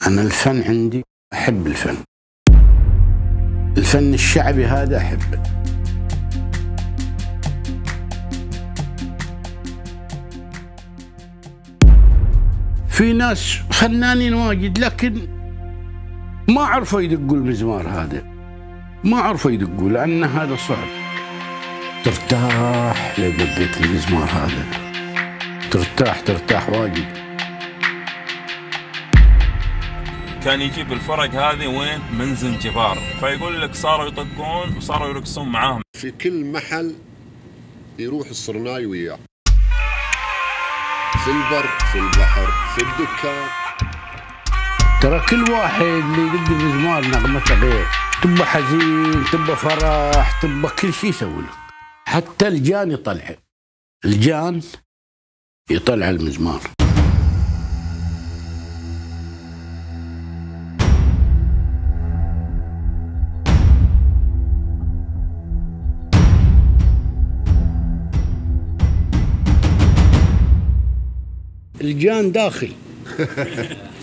أنا الفن عندي أحب الفن الشعبي هذا أحبه. في ناس فنانين واجد لكن ما عرفوا يدقوا المزمار هذا، ما عرفوا يدقوا لأن هذا صعب. ترتاح لو دقيت المزمار هذا، ترتاح واجد. كان يجيب الفرق هذه وين؟ من زنجبار، فيقول لك صاروا يطقون وصاروا يرقصون معاهم. في كل محل يروح الصرناي وياه، في البر، في البحر، في الدكان. ترى كل واحد اللي يدق المزمار نغمته غير، تبى حزين، تبى فرح، تبى كل شيء يسوي لك. حتى الجان يطلع المزمار. الجان داخل